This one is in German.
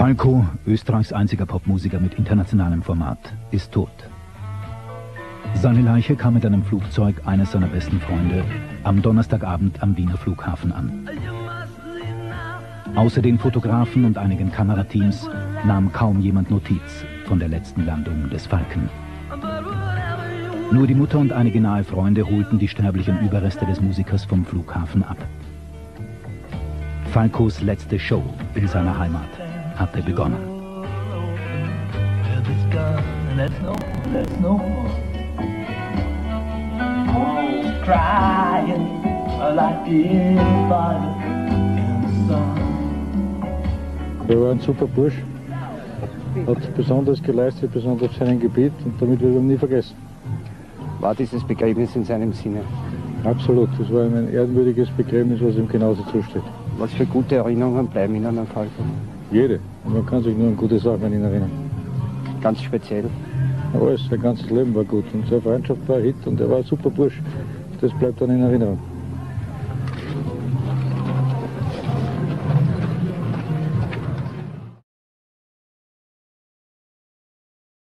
Falco, Österreichs einziger Popmusiker mit internationalem Format, ist tot. Seine Leiche kam mit einem Flugzeug eines seiner besten Freunde am Donnerstagabend am Wiener Flughafen an. Außer den Fotografen und einigen Kamerateams nahm kaum jemand Notiz von der letzten Landung des Falken. Nur die Mutter und einige nahe Freunde holten die sterblichen Überreste des Musikers vom Flughafen ab. Falcos letzte Show in seiner Heimat hatte begonnen. Er war ein super Bursch, hat besonders geleistet, besonders auf seinem Gebiet, und damit wird er nie vergessen. War dieses Begräbnis in seinem Sinne? Absolut, das war ein ehrenwürdiges Begräbnis, was ihm genauso zusteht. Was für gute Erinnerungen bleiben Ihnen an Falco? Jede. Und man kann sich nur an gute Sachen an ihn erinnern. Ganz speziell? Alles, sein ganzes Leben war gut und seine Freundschaft war ein Hit und er war ein super Bursch. Das bleibt dann in Erinnerung.